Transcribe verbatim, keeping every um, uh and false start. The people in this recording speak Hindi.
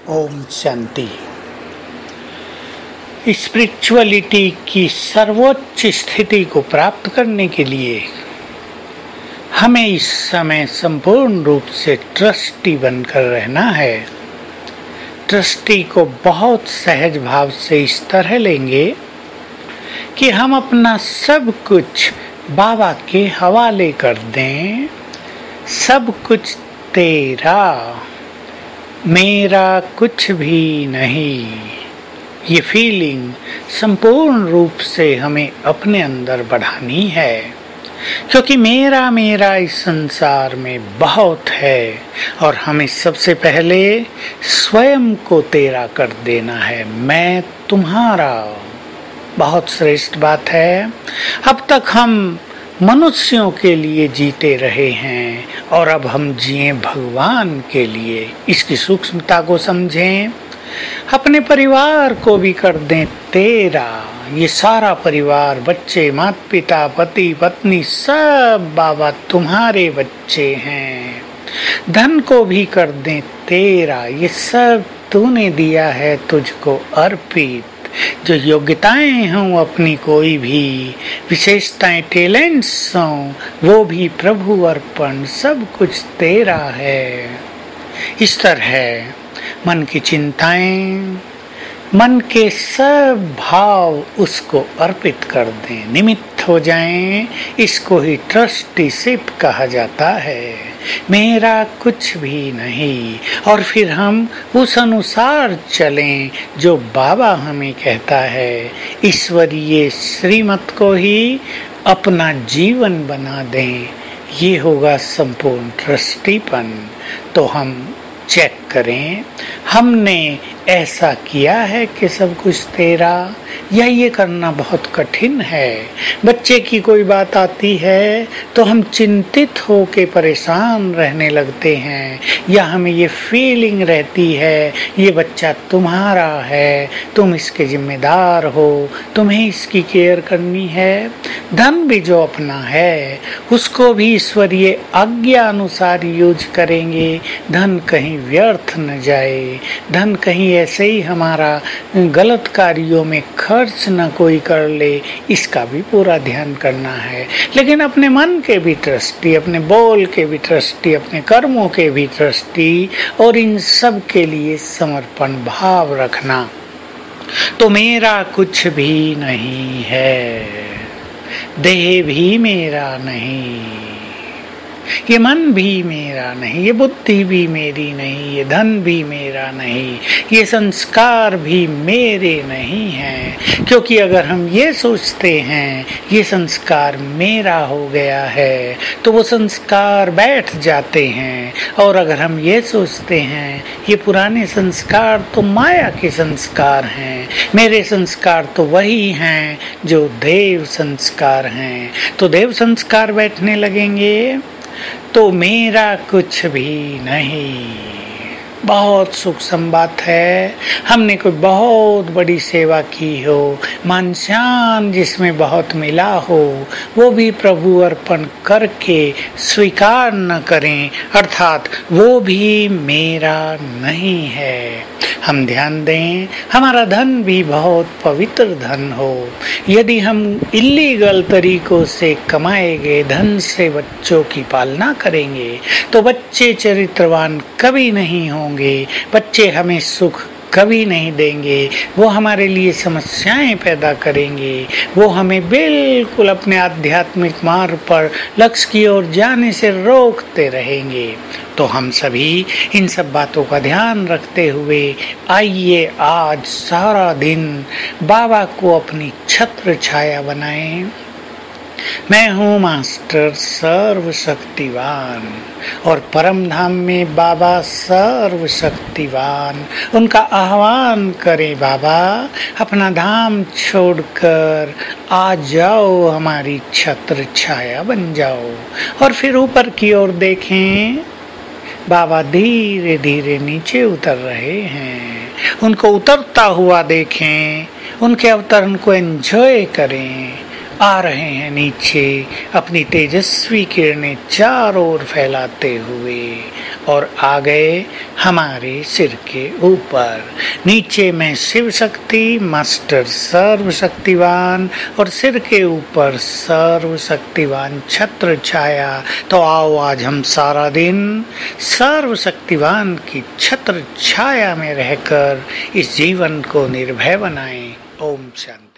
ओम शांति। स्पिरिचुअलिटी की सर्वोच्च स्थिति को प्राप्त करने के लिए हमें इस समय संपूर्ण रूप से ट्रस्टी बनकर रहना है। ट्रस्टी को बहुत सहज भाव से इस तरह लेंगे कि हम अपना सब कुछ बाबा के हवाले कर दें। सब कुछ तेरा, मेरा कुछ भी नहीं। ये फीलिंग संपूर्ण रूप से हमें अपने अंदर बढ़ानी है, क्योंकि मेरा मेरा इस संसार में बहुत है और हमें सबसे पहले स्वयं को तेरा कर देना है। मैं तुम्हारा। बहुत श्रेष्ठ बात है। अब तक हम मनुष्यों के लिए जीते रहे हैं और अब हम जिए भगवान के लिए। इसकी सूक्ष्मता को समझें। अपने परिवार को भी कर दें तेरा। ये सारा परिवार, बच्चे, माता पिता, पति पत्नी, सब बाबा तुम्हारे बच्चे हैं। धन को भी कर दें तेरा। ये सब तूने दिया है तुझको अर्पित। जो योग्यताएं हों अपनी, कोई भी विशेषताएं, टैलेंट्स हों, वो भी प्रभु अर्पण। सब कुछ तेरा है। इस तरह मन की चिंताएं, मन के सब भाव उसको अर्पित कर दें, निमित्त हो जाएं। इसको ही ट्रस्टीशिप कहा जाता है। मेरा कुछ भी नहीं। और फिर हम उस अनुसार चलें जो बाबा हमें कहता है। ईश्वरीय श्रीमत को ही अपना जीवन बना दें। ये होगा संपूर्ण ट्रस्टीपन। तो हम चेक करें, हमने ऐसा किया है कि सब कुछ तेरा, या ये करना बहुत कठिन है। बच्चे की कोई बात आती है तो हम चिंतित हो के परेशान रहने लगते हैं, या हमें ये फीलिंग रहती है ये बच्चा तुम्हारा है, तुम इसके जिम्मेदार हो, तुम्हें इसकी केयर करनी है। धन भी जो अपना है उसको भी ईश्वरीय आज्ञा अनुसार यूज करेंगे। धन कहीं व्यर्थ न जाए, धन कहीं ऐसे ही हमारा गलत कार्यों में खर्च न कोई कर ले, इसका भी पूरा ध्यान करना है। लेकिन अपने मन के भी ट्रस्टी, अपने बोल के भी ट्रस्टी, अपने कर्मों के भी ट्रस्टी, और इन सब के लिए समर्पण भाव रखना। तो मेरा कुछ भी नहीं है, देह भी मेरा नहीं, ये मन भी मेरा नहीं, ये बुद्धि भी मेरी नहीं, ये धन भी मेरा नहीं, ये संस्कार भी मेरे नहीं हैं। क्योंकि अगर हम ये सोचते हैं ये संस्कार मेरा हो गया है तो वो संस्कार बैठ जाते हैं। और अगर हम ये सोचते हैं ये पुराने संस्कार तो माया के संस्कार हैं, मेरे संस्कार तो वही हैं जो देव संस्कार हैं, तो देव संस्कार बैठने लगेंगे। तो मेरा कुछ भी नहीं। बहुत सूक्ष्म बात है। हमने कोई बहुत बड़ी सेवा की हो, मान शान जिसमें बहुत मिला हो, वो भी प्रभु अर्पण करके स्वीकार न करें, अर्थात वो भी मेरा नहीं है। हम ध्यान दें, हमारा धन भी बहुत पवित्र धन हो। यदि हम इल्लीगल तरीकों से कमाए गए धन से बच्चों की पालना करेंगे तो बच्चे चरित्रवान कभी नहीं होंगे। बच्चे हमें सुख कभी नहीं देंगे, वो हमारे लिए समस्याएं पैदा करेंगे, वो हमें बिल्कुल अपने आध्यात्मिक मार्ग पर लक्ष्य की ओर जाने से रोकते रहेंगे। तो हम सभी इन सब बातों का ध्यान रखते हुए आइए आज सारा दिन बाबा को अपनी छत्र छाया बनाएं। मैं हूँ मास्टर सर्वशक्तिवान और परम धाम में बाबा सर्वशक्तिवान। उनका आह्वान करें, बाबा अपना धाम छोड़कर आ जाओ, हमारी छत्र छाया बन जाओ। और फिर ऊपर की ओर देखें, बाबा धीरे धीरे नीचे उतर रहे हैं। उनको उतरता हुआ देखें, उनके अवतरण को एंजॉय करें। आ रहे हैं नीचे अपनी तेजस्वी किरणें चारों ओर फैलाते हुए। और आ गए हमारे सिर के ऊपर। नीचे में शिव शक्ति मास्टर सर्व शक्तिवान और सिर के ऊपर सर्व शक्तिवान छत्र छाया। तो आओ आज हम सारा दिन सर्व शक्तिवान की छत्र छाया में रहकर इस जीवन को निर्भय बनाएं। ओम शांति।